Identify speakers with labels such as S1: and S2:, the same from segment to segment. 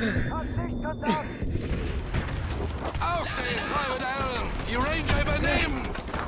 S1: Aufstehen, Private Allen! Die Ranger übernehmen!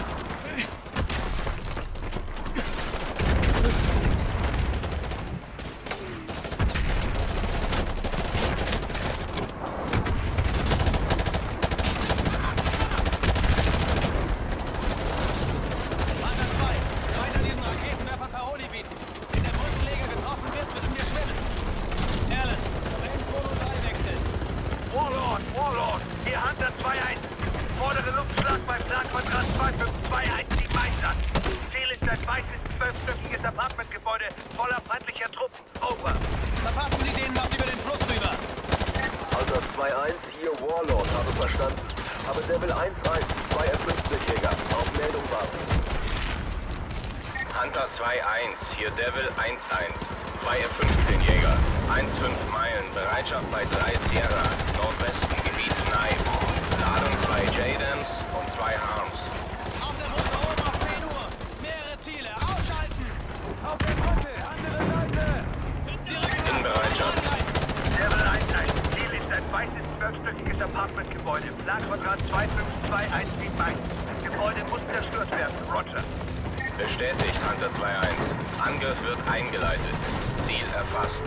S2: Warlord, hier Hunter 2-1. Vordere Luftschlag beim Planquadrat 25217 Einsatz. Ziel ist ein weißes, 12-stöckiges Apartmentgebäude voller feindlicher Truppen. Over.
S3: Verpassen Sie denen was über den Fluss rüber.
S4: Hunter 2-1, hier Warlord, habe verstanden. Habe Devil 1-1, 2 F-15-Jäger. Auf Meldung warten.
S5: Hunter 2-1, hier Devil 1-1. 2 F-15-Jäger. 1,5 Meilen. Bereitschaft bei 3 Sierra. Nordwesten Gebiet Knife. Ladung 2 J-Dams und 2 Harms.
S3: Auf der Brücke oben auf 10 Uhr. Mehrere Ziele. Ausschalten. Auf der Brücke. Andere Seite.
S5: In Bereitschaft.
S2: Devil 1-1. Ziel ist ein weißes, 12-stöckiges Apartmentgebäude. Planquadrat 25217 Gebäude muss zerstört werden. Roger.
S5: Bestätigt, Hunter 2-1. Angriff wird eingeleitet. Ziel erfasst.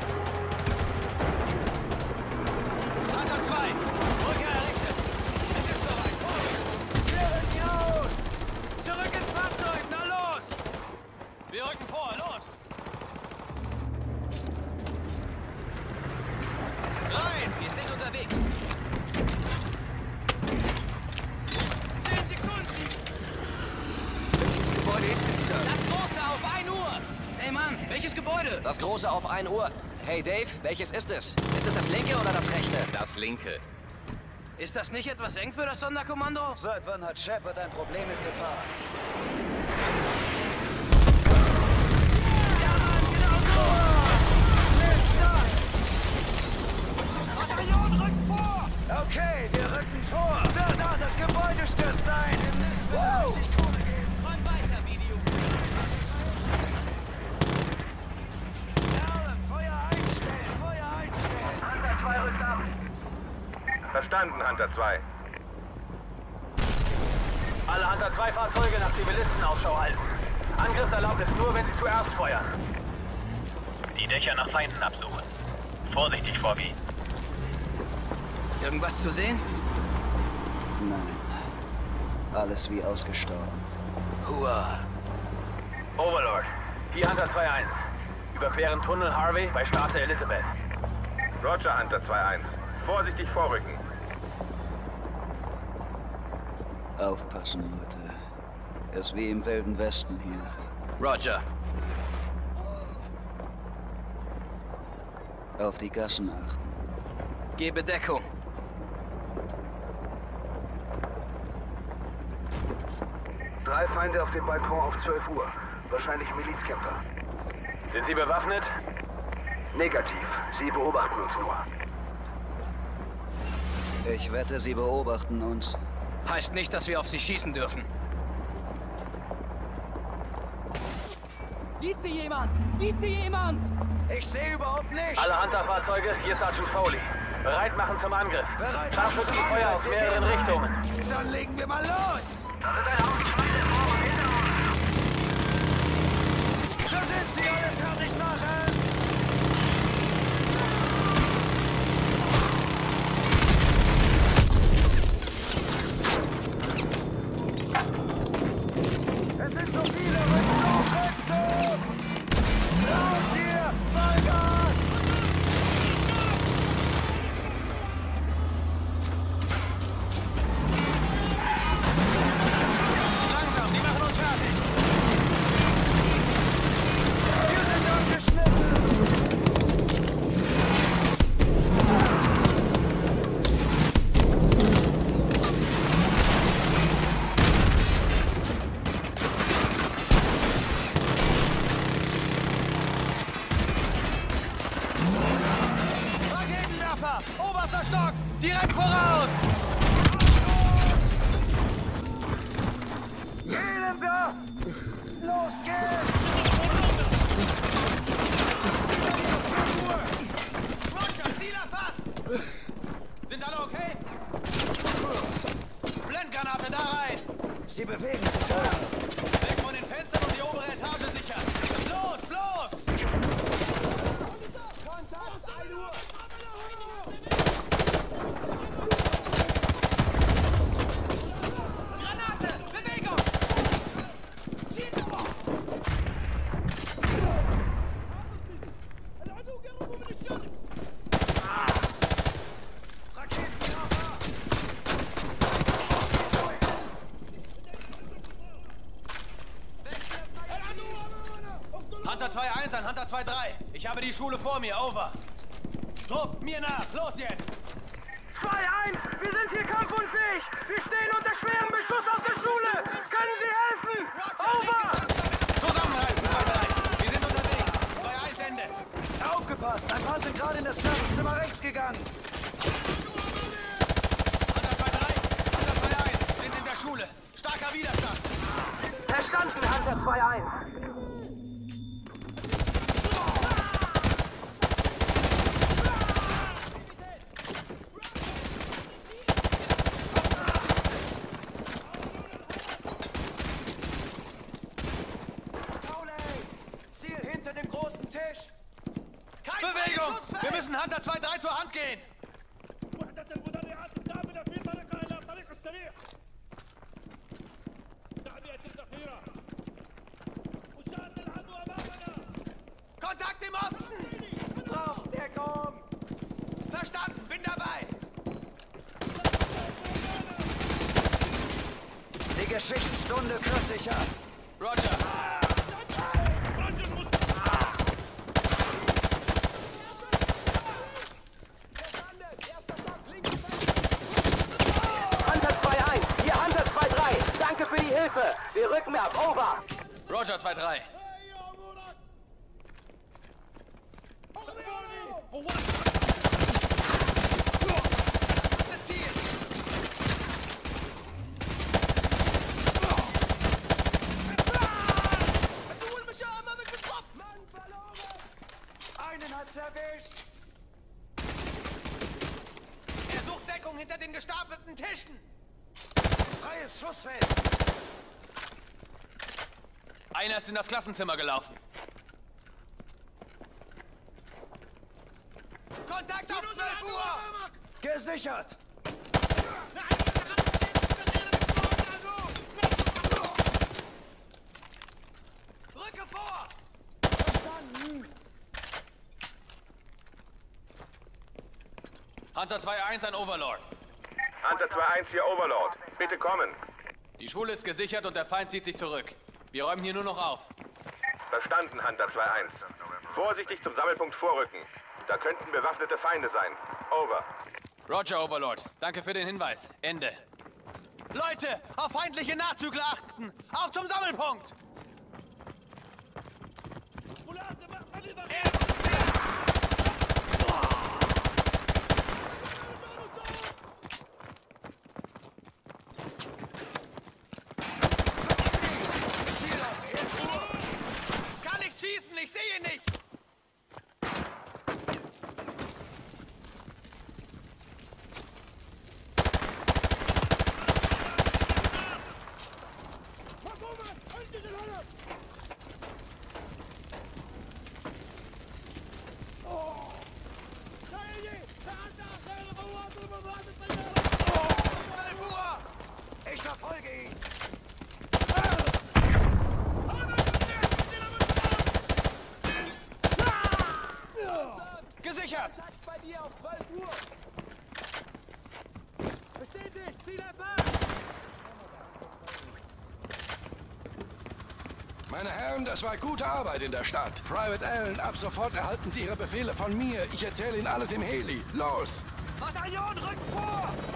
S3: Hunter 2. Brücke errichtet. Es ist soweit. Vorrücken. Wir rücken aus. Zurück ins Fahrzeug. Na los. Wir rücken vor. Los. Rein. Wir sind unterwegs. 10 Sekunden.
S6: Welches Gebäude ist es, Sir?
S3: Das große auf 1 Uhr. Hey Mann, welches Gebäude?
S6: Das große auf 1 Uhr. Hey Dave, welches ist es? Ist es das linke oder das rechte?
S5: Das linke.
S3: Ist das nicht etwas eng für das Sonderkommando?
S7: Seit wann hat Shepard ein Problem mit Gefahr?
S3: Ja, Mann, genau so! Bataillon rückt vor!
S7: Okay, wir rücken vor. Da, das Gebäude stürzt ein. Woo!
S3: Räum weiter, Video. Feuer einstellen, Feuer einstellen.
S2: Hunter 2 rückt ab.
S5: Verstanden, Hunter 2.
S2: Alle Hunter 2 Fahrzeuge nach Zivilisten Ausschau halten. Angriffserlaubnis nur, wenn sie zuerst feuern. Die Dächer nach Feinden absuchen. Vorsichtig, Foggy.
S3: Irgendwas zu sehen?
S7: Nein. Alles wie ausgestorben.
S3: Hua.
S2: Overlord, hier Hunter 2-1. Überqueren Tunnel Harvey bei Straße Elizabeth.
S5: Roger, Hunter 2-1. Vorsichtig vorrücken.
S7: Aufpassen, Leute. Es ist wie im Wilden Westen hier.
S3: Roger.
S7: Auf die Gassen achten.
S3: Gebe Deckung.
S4: Drei Feinde auf dem Balkon auf 12 Uhr. Wahrscheinlich Milizkämpfer.
S2: Sind Sie bewaffnet?
S4: Negativ. Sie beobachten uns nur.
S7: Ich wette, sie beobachten uns.
S3: Heißt nicht, dass wir auf sie schießen dürfen.
S8: Sieht sie jemand? Sieht sie jemand?
S7: Ich sehe überhaupt nichts.
S2: Alle Hunter-Fahrzeuge, hier Sergeant Foley. Bereit machen zum Angriff.
S7: Bereit machen zum
S2: Scharfschützenfeuer
S7: Angriff.
S2: aus
S7: Wir
S2: mehreren
S7: gehen rein.
S2: Richtungen.
S7: Dann legen wir mal los.
S2: Da sind ein Haufen Feinde vor und hinter uns.
S7: Da sind sie, alle fertig machen. Es sind so viele. Rückzug, Rückzug. Raus hier. Vollgas.
S3: Langsam, die machen uns fertig.
S7: Wir sind abgeschnitten.
S3: Raketenwerfer! Oberster Stock! Direkt voraus!
S7: Elender. Los geht's.
S3: Roger, Ziel erfasst! Sind alle okay? Blendgranate da rein!
S7: Sie bewegen sich, ja.
S3: Weg von den Fenstern und die obere Etage sichern! Los, los!
S8: Granate! Bewegung! Ziel vor!
S3: Hunter 2-1 an Hunter 2-3. Ich habe die Schule vor mir, over. Trupp, mir nach, los jetzt!
S2: 2-1, wir sind hier kampfunfähig. Wir stehen unter schwerem Beschuss auf der Schule. Können Sie helfen? Over!
S3: Zusammenhalten, 2-3. Wir sind unterwegs. 2-1, Ende.
S7: Aufgepasst! Ein paar sind gerade in das Klassenzimmer rechts gegangen.
S3: Hunter 2-3, Hunter 2-1 sind in der Schule. Starker Widerstand.
S2: Verstanden, Hunter 2-1.
S7: Ziel hinter dem großen Tisch.
S3: Bewegung! Wir müssen Hunter 2-3 zur Hand gehen. Kontakt im Osten!
S7: Braucht Deckung!
S3: Verstanden, bin dabei!
S7: Die Geschichtsstunde kürze ich ab.
S3: Roger!
S2: Hunter 2-1, hier Hunter 2-3. Danke für die Hilfe. Wir rücken ab, over.
S3: Roger 2-3.
S7: Einen hat's erwischt.
S3: Er sucht Deckung hinter den gestapelten Tischen.
S7: Freies Schussfeld.
S3: Einer ist in das Klassenzimmer gelaufen. Kontakt auf 12 Uhr!
S7: Gesichert.
S3: Rücke vor! Hunter 2-1 an Overlord.
S5: Hunter 2-1 hier, Overlord. Bitte kommen.
S3: Die Schule ist gesichert und der Feind zieht sich zurück. Wir räumen hier nur noch auf.
S5: Verstanden, Hunter 2-1. Vorsichtig zum Sammelpunkt vorrücken. Da könnten bewaffnete Feinde sein. Over.
S3: Roger, Overlord. Danke für den Hinweis. Ende. Leute, auf feindliche Nachzügler achten! Auf zum Sammelpunkt! Kann nicht schießen, ich sehe ihn nicht!
S7: Ich verfolge ihn.
S3: Gesichert!
S8: Bei dir auf 12 Uhr! Bestätigt! Ziel erfahren!
S1: Meine Herren, das war gute Arbeit in der Stadt. Private Allen, ab sofort erhalten Sie Ihre Befehle von mir. Ich erzähle Ihnen alles im Heli. Los!
S8: Bataillon, rückt vor!